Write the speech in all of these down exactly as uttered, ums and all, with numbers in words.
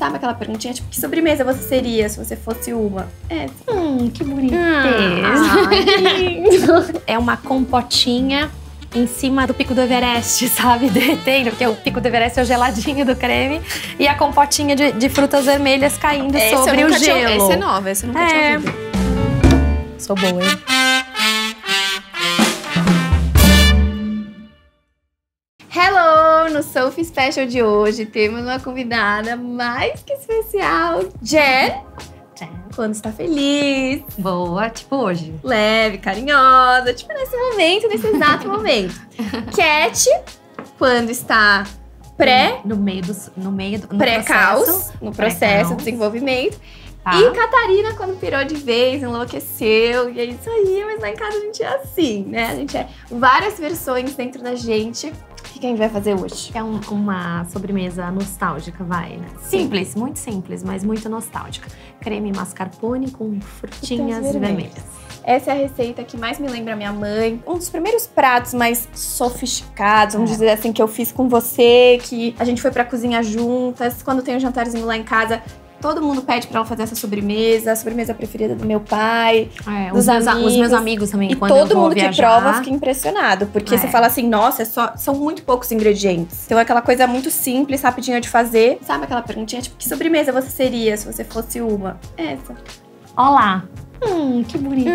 Sabe aquela perguntinha, tipo, que sobremesa você seria se você fosse uma? É. Hum, que boniteza. Ah, que lindo. É uma compotinha em cima do pico do Everest, sabe? Derretendo, porque o pico do Everest é o geladinho do creme. E a compotinha de, de frutas vermelhas caindo esse sobre o gelo. Tinha, esse é nova, esse eu nunca é. tinha ouvido. Sou boa, hein? Hello! No Sophie Special de hoje temos uma convidada mais que especial, Jen. Jen. Quando está feliz. Boa, tipo hoje. Leve, carinhosa, tipo nesse momento, nesse exato momento. Cat, quando está pré... No meio do... No meio do pré-caos, no processo de desenvolvimento. Tá. E Catarina, quando pirou de vez, enlouqueceu. E é isso aí, mas lá em casa a gente é assim, né? A gente é várias versões dentro da gente. O que a gente vai fazer hoje? É um, uma sobremesa nostálgica, vai, né? Simples, muito simples, mas muito nostálgica. Creme mascarpone com frutinhas vermelhas. vermelhas. Essa é a receita que mais me lembra a minha mãe. Um dos primeiros pratos mais sofisticados, vamos é. dizer assim, que eu fiz com você, que a gente foi pra cozinha juntas. Quando tem um jantarzinho lá em casa, todo mundo pede pra ela fazer essa sobremesa, a sobremesa preferida do meu pai, é, dos os, meus, amigos. os meus amigos também, e quando todo eu vou mundo viajar. que prova fica impressionado, porque é. você fala assim, nossa, é só, são muito poucos ingredientes. Então é aquela coisa muito simples, rapidinha de fazer. Sabe aquela perguntinha, tipo, que sobremesa você seria se você fosse uma? Essa. Olá. Hum, que boniteza.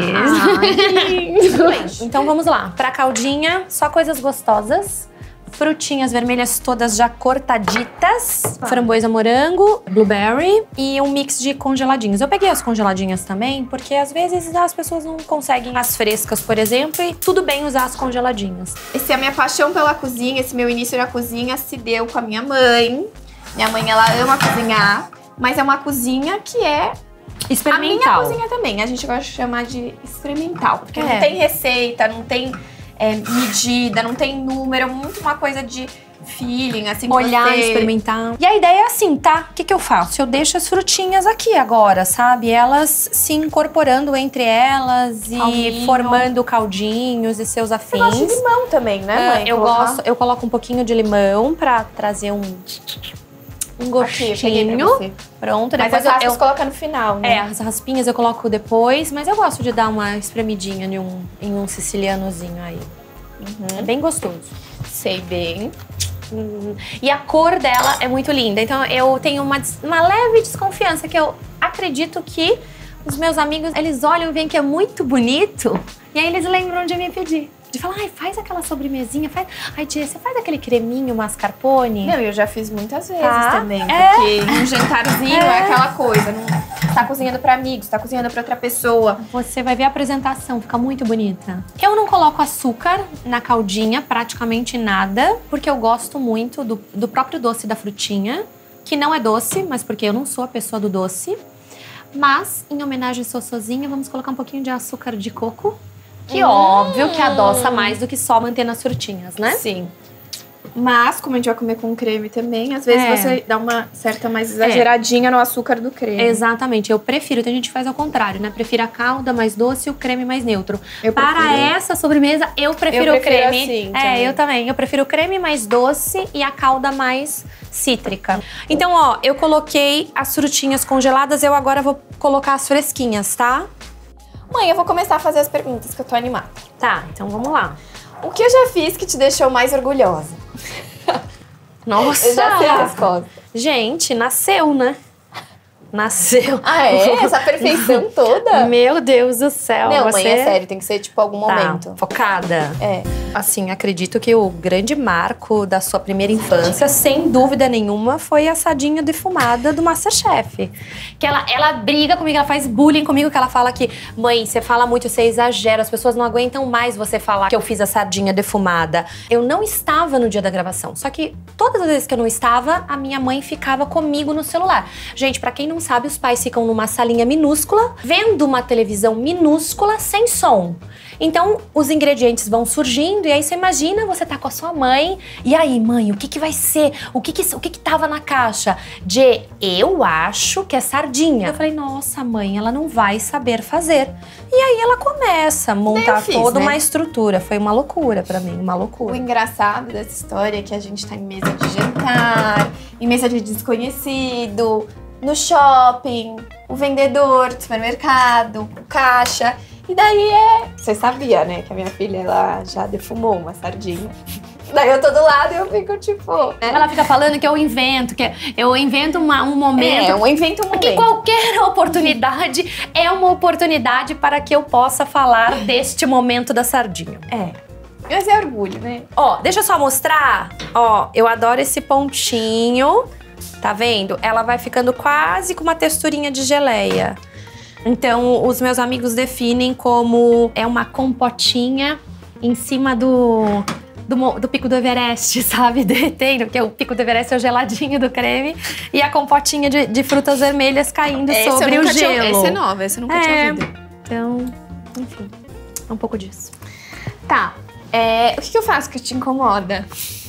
Ah, que lindo. Então vamos lá, pra caldinha, só coisas gostosas. Frutinhas vermelhas todas já cortaditas, ah. framboesa, morango, blueberry e um mix de congeladinhos. Eu peguei as congeladinhas também, porque às vezes as pessoas não conseguem as frescas, por exemplo, e tudo bem usar as congeladinhas. Esse é a minha paixão pela cozinha, esse meu início na cozinha se deu com a minha mãe. Minha mãe, ela ama cozinhar, mas é uma cozinha que é experimental. A minha cozinha também, a gente gosta de chamar de experimental, porque é. não tem receita, não tem... É, medida, não tem número, é muito uma coisa de feeling, assim, de olhar, você... experimentar. E a ideia é assim, tá? O que que eu faço? Eu deixo as frutinhas aqui agora, sabe? Elas se incorporando entre elas e Calminho. formando caldinhos e seus afins. Você gosta de limão também, né, mãe? Uh, eu colocar? gosto, eu coloco um pouquinho de limão pra trazer um... Um gostinho. Aqui, Pronto, mas depois as raspas eu coloca no final, né? É, as raspinhas eu coloco depois, mas eu gosto de dar uma espremidinha em um, em um sicilianozinho aí. Uhum. É bem gostoso. Sei bem. Hum. E a cor dela é muito linda, então eu tenho uma, uma leve desconfiança que eu acredito que os meus amigos, eles olham e veem que é muito bonito e aí eles lembram de me pedir. De falar, ai, faz aquela sobremesinha, faz... Ai, tia, você faz aquele creminho mascarpone? Não, eu já fiz muitas vezes tá. também, porque é. um jantarzinho é. é aquela coisa, não tá cozinhando pra amigos, tá cozinhando pra outra pessoa. Você vai ver a apresentação, fica muito bonita. Eu não coloco açúcar na caldinha, praticamente nada, porque eu gosto muito do, do próprio doce da frutinha, que não é doce, mas porque eu não sou a pessoa do doce. Mas, em homenagem ao sozinha, vamos colocar um pouquinho de açúcar de coco. Que hum. óbvio que adoça mais do que só mantendo as frutinhas, né? Sim. Mas, como a gente vai comer com creme também, às vezes é. você dá uma certa mais exageradinha é. no açúcar do creme. Exatamente. Eu prefiro, tem gente que faz ao contrário, né? Prefiro a calda mais doce e o creme mais neutro. Eu Para prefiro... essa sobremesa, eu prefiro, eu prefiro o creme. Assim, é, também. eu também. Eu prefiro o creme mais doce e a calda mais cítrica. Então, ó, eu coloquei as frutinhas congeladas, eu agora vou colocar as fresquinhas, tá? Mãe, eu vou começar a fazer as perguntas que eu tô animada. Tá, então vamos lá. O que eu já fiz que te deixou mais orgulhosa? Nossa! Eu já sei a resposta. Gente, nasceu, né? Nasceu. Ah, é? Essa perfeição toda? Meu Deus do céu. Não, você... mãe, é sério, tem que ser tipo algum tá, momento. Focada? É. Assim, acredito que o grande marco da sua primeira infância, sem dúvida nenhuma, foi a assadinha defumada do MasterChef. Que ela, ela briga comigo, ela faz bullying comigo, que ela fala que, mãe, você fala muito, você exagera, as pessoas não aguentam mais você falar que eu fiz a sardinha defumada. Eu não estava no dia da gravação, só que todas as vezes que eu não estava, a minha mãe ficava comigo no celular. Gente, pra quem não não sabe, os pais ficam numa salinha minúscula, vendo uma televisão minúscula sem som. Então, os ingredientes vão surgindo e aí você imagina, você tá com a sua mãe. E aí, mãe, o que que vai ser? O que que, o que que tava na caixa? De, eu acho que é sardinha. Eu falei, nossa, mãe, ela não vai saber fazer. E aí ela começa a montar fiz, toda né? uma estrutura. Foi uma loucura pra mim, uma O loucura. engraçado dessa história é que a gente tá em mesa de jantar, em mesa de desconhecido, no shopping, o vendedor do supermercado, o caixa. E daí é... Você sabia, né, que a minha filha, ela já defumou uma sardinha. Daí eu tô do lado e eu fico, tipo... Né? Ela fica falando que eu invento, que eu invento uma, um momento... É, eu invento um momento. Que qualquer oportunidade é uma oportunidade para que eu possa falar deste momento da sardinha. É. Mas é orgulho, né? Ó, deixa eu só mostrar. Ó, eu adoro esse pontinho. Tá vendo? Ela vai ficando quase com uma texturinha de geleia. Então, os meus amigos definem como é uma compotinha em cima do, do, do pico do Everest, sabe? Derretendo, porque o pico do Everest é o geladinho do creme. E a compotinha de, de frutas vermelhas caindo Esse sobre eu o nunca gelo. Tinha, esse é nova, esse eu nunca É. tinha ouvido. Então, enfim, é um pouco disso. Tá. É, o que, que eu faço que te incomoda?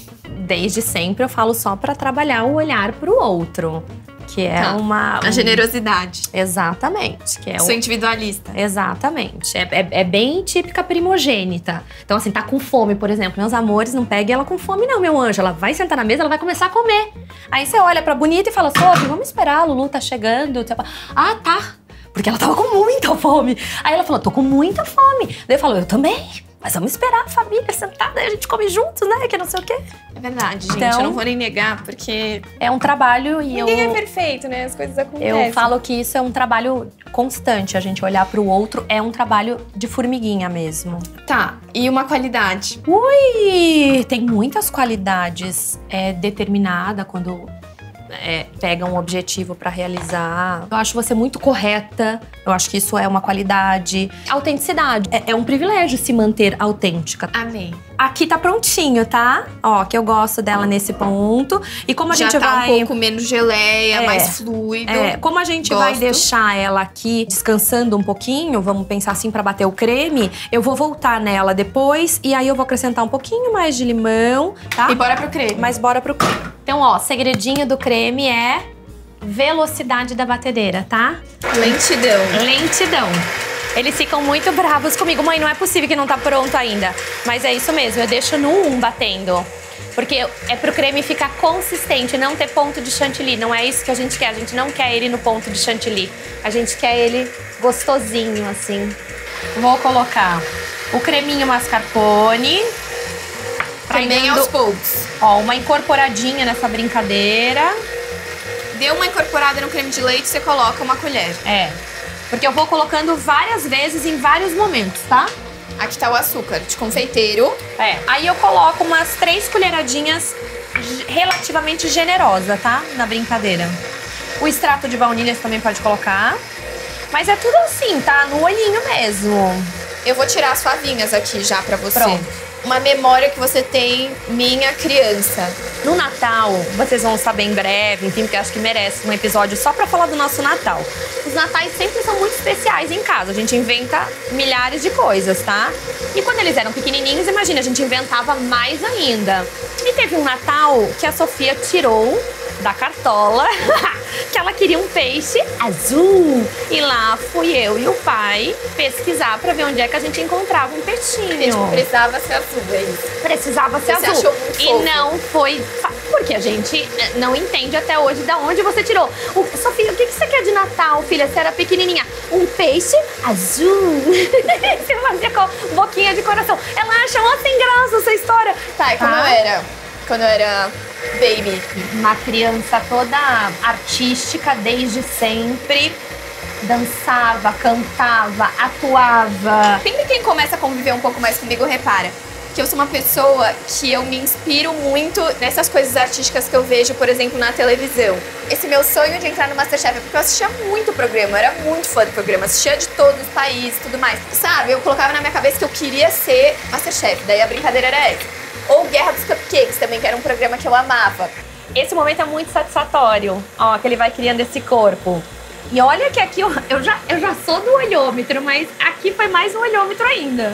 Desde sempre eu falo só pra trabalhar o olhar pro outro. Que é Tá. uma... A um- generosidade. Exatamente. Que é Sou o... individualista. Exatamente. É, é, é bem típica primogênita. Então, assim, tá com fome, por exemplo. Meus amores, não pegue ela com fome, não, meu anjo. Ela vai sentar na mesa, ela vai começar a comer. Aí você olha pra bonita e fala, Sophie, vamos esperar, a Lulu tá chegando. Ah, tá. Porque ela tava com muita fome. Aí ela falou, tô com muita fome. Daí eu falo, eu também. Mas vamos esperar a família sentada, aí a gente come juntos, né? Que não sei o quê. É verdade, gente. Então- eu não vou nem negar, porque É um trabalho e ninguém eu... é perfeito, né? As coisas acontecem. Eu falo que isso é um trabalho constante, a gente olhar pro outro é um trabalho de formiguinha mesmo. Tá, e uma qualidade? E tem muitas qualidades é, determinada quando é, pega um objetivo pra realizar. Eu acho você muito correta, eu acho que isso é uma qualidade. Autenticidade, é, é um privilégio se manter autêntica. Amei. Aqui tá prontinho, tá? Ó, que eu gosto dela nesse ponto. E como a Já gente tá vai... um pouco menos geleia, É. mais fluido. É, como a gente vai Gosto. deixar ela aqui descansando um pouquinho, vamos pensar assim pra bater o creme, eu vou voltar nela depois e aí eu vou acrescentar um pouquinho mais de limão, tá? E bora pro creme. Mas bora pro creme. Então, ó, segredinho do creme é velocidade da batedeira, tá? Lentidão. Lentidão. Eles ficam muito bravos comigo. Mãe, não é possível que não tá pronto ainda. Mas é isso mesmo, eu deixo no um batendo. Porque é pro creme ficar consistente, não ter ponto de chantilly. Não é isso que a gente quer. A gente não quer ele no ponto de chantilly. A gente quer ele gostosinho, assim. Vou colocar o creminho mascarpone. Pra ir Também dando, aos poucos. ó, uma incorporadinha nessa brincadeira. Deu uma incorporada no creme de leite, você coloca uma colher. É. Porque eu vou colocando várias vezes em vários momentos, tá? Aqui tá o açúcar de confeiteiro. É. Aí eu coloco umas três colheradinhas ge- relativamente generosa, tá? Na brincadeira. O extrato de baunilha você também pode colocar. Mas é tudo assim, tá? No olhinho mesmo. Eu vou tirar as favinhas aqui já pra você. Pronto. Uma memória que você tem, minha criança. No Natal, vocês vão saber em breve, enfim, porque eu acho que merece um episódio só pra falar do nosso Natal. Os natais sempre são muito especiais em casa, a gente inventa milhares de coisas, tá? E quando eles eram pequenininhos, imagina, a gente inventava mais ainda. E teve um Natal que a Sofia tirou da cartola que ela queria um peixe azul. E lá fui eu e o pai pesquisar pra ver onde é que a gente encontrava um peixinho. Tipo, precisava ser azul, é isso. Precisava ser Você azul. achou muito E fofo. não foi... fa- Porque a gente eh, não entende até hoje de onde você tirou. O, Sofia, o que que você quer de Natal, filha? Você era pequenininha. Um peixe azul. Você fazia com boquinha de coração. Ela acha uma sem graça essa história. Tá, e quando Tá. eu era... Quando eu era baby. Uma criança toda artística desde sempre. Dançava, cantava, atuava. Sempre quem começa a conviver um pouco mais comigo repara que eu sou uma pessoa que eu me inspiro muito nessas coisas artísticas que eu vejo, por exemplo, na televisão. Esse meu sonho de entrar no Masterchef é porque eu assistia muito programa, eu era muito fã do programa, assistia de todos os países e tudo mais. Sabe, eu colocava na minha cabeça que eu queria ser Masterchef, daí a brincadeira era essa. Ou Guerra dos Cupcakes também, que era um programa que eu amava. Esse momento é muito satisfatório. Ó, que ele vai criando esse corpo. E olha que aqui eu, eu, já, eu já sou do olhômetro, mas aqui foi mais um olhômetro ainda.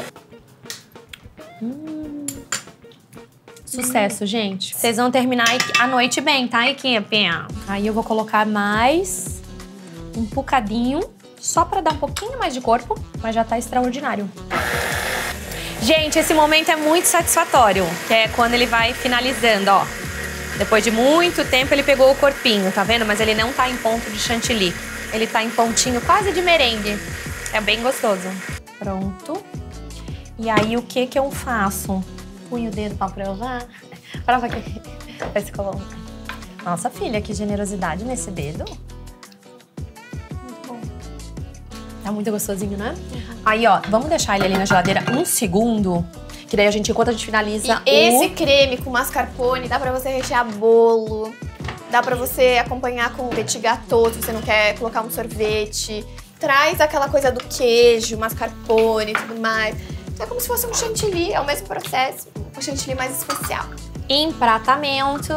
Hum. Sucesso, hum. gente. Vocês vão terminar a noite bem, tá, equipe? Aí eu vou colocar mais um bocadinho, só pra dar um pouquinho mais de corpo, mas já tá extraordinário. Gente, esse momento é muito satisfatório, que é quando ele vai finalizando, ó. Depois de muito tempo ele pegou o corpinho, tá vendo? Mas ele não tá em ponto de chantilly. Ele tá em pontinho quase de merengue. É bem gostoso. Pronto. E aí o que que eu faço? Punho o dedo pra provar. Prova aqui. Esse colão. Nossa, filha, que generosidade nesse dedo. Muito bom. Tá muito gostosinho, né? Uhum. Aí, ó, vamos deixar ele ali na geladeira um segundo. Que daí a gente, enquanto a gente finaliza e o... esse creme com mascarpone dá pra você rechear bolo. Dá pra você acompanhar com petit gâteau, se você não quer colocar um sorvete. Traz aquela coisa do queijo, mascarpone e tudo mais. Então é como se fosse um chantilly, é o mesmo processo. Um chantilly mais especial. Empratamento.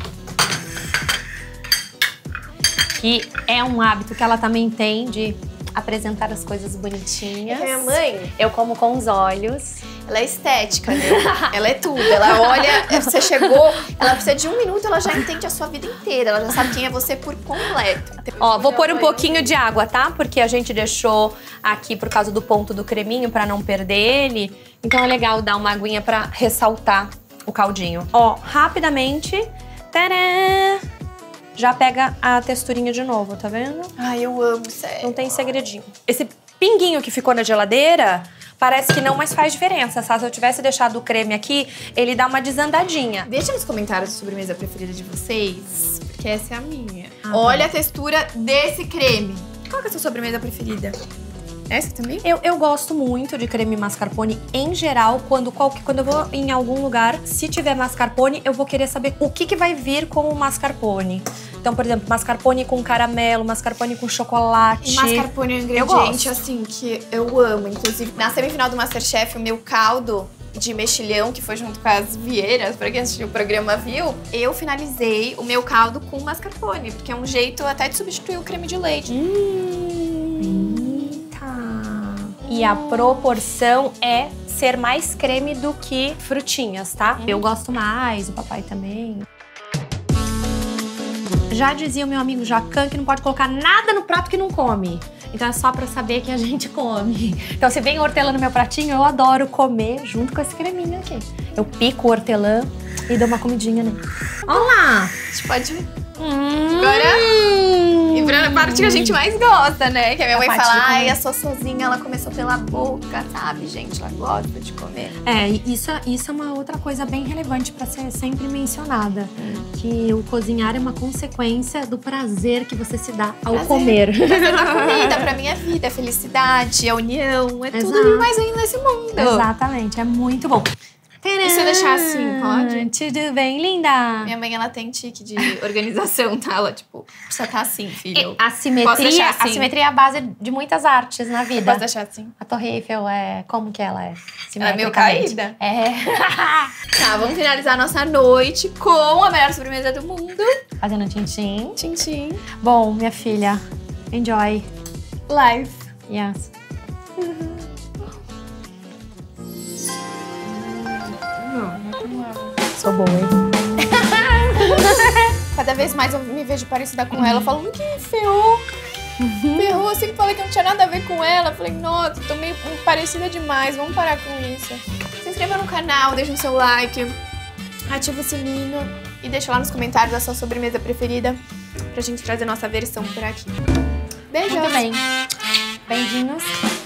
Que é um hábito que ela também tem de apresentar as coisas bonitinhas. É minha mãe. Eu como com os olhos. Ela é estética, né? Ela é tudo. Ela olha, você chegou, ela precisa de um minuto, ela já entende a sua vida inteira. Ela já sabe quem é você por completo. Ó, vou pôr um pouquinho de água, tá? Porque a gente deixou aqui por causa do ponto do creminho pra não perder ele. Então é legal dar uma aguinha pra ressaltar o caldinho. Ó, rapidamente. Tadã! Já pega a texturinha de novo, tá vendo? Ai, eu amo, sério. Não tem segredinho. Esse pinguinho que ficou na geladeira, parece que não, mas faz diferença, sabe? Se eu tivesse deixado o creme aqui, ele dá uma desandadinha. Deixa nos comentários a sobremesa preferida de vocês, porque essa é a minha. Ah, Olha tá. a textura desse creme. Qual que é a sua sobremesa preferida? Essa também? Eu, eu gosto muito de creme mascarpone em geral. Quando, qualquer, quando eu vou em algum lugar, se tiver mascarpone, eu vou querer saber o que, que vai vir com o mascarpone. Então, por exemplo, mascarpone com caramelo, mascarpone com chocolate. E mascarpone é um ingrediente, assim, que eu amo. Inclusive, na semifinal do Masterchef, o meu caldo de mexilhão, que foi junto com as vieiras, pra quem assistiu o programa viu, eu finalizei o meu caldo com mascarpone, porque é um jeito até de substituir o creme de leite. Hum. Eita! E a proporção é ser mais creme do que frutinhas, tá? Hum. Eu gosto mais, o papai também. Já dizia o meu amigo Jacan que não pode colocar nada no prato que não come. Então é só pra saber que a gente come. Então se vem hortelã no meu pratinho, eu adoro comer junto com esse creminho aqui. Eu pico o hortelã e dou uma comidinha nele. Olha lá! A gente pode... Hum. Agora, e pra parte que a gente mais gosta, né? Que a minha A mãe parte fala, de comer. ai, a sua sozinha, ela começou pela boca, sabe, gente? Ela gosta de comer. É, e isso, isso é uma outra coisa bem relevante pra ser sempre mencionada. Hum. Que o cozinhar é uma consequência do prazer que você se dá ao prazer. comer. Prazer na comida, pra minha vida, é felicidade, é união, é Exato. tudo e mais ainda nesse mundo. Exatamente, é muito bom. E se eu deixar assim, pode? Tudo bem, linda? Minha mãe, ela tem tique de organização, tá? Ela, tipo, precisa estar assim, filho. A simetria, assim? a simetria é a base de muitas artes na vida. Posso deixar assim? A Torre Eiffel é... Como que ela é? Ela é meio caída? É. Tá, vamos finalizar a nossa noite com a melhor sobremesa do mundo. Fazendo tchim-tchim. Tchim-tchim. Bom, minha filha, enjoy. Life. Yes. Sou boa, hein? Cada vez mais eu me vejo parecida com ela. Eu falo, hum, que ferrou. Ferrou, assim que falei que não tinha nada a ver com ela. Eu falei, nossa, tô meio parecida demais. Vamos parar com isso. Se inscreva no canal, deixa o seu like, ativa o sininho e deixa lá nos comentários a sua sobremesa preferida pra gente trazer nossa versão por aqui. Beijos! Muito bem. Beijinhos.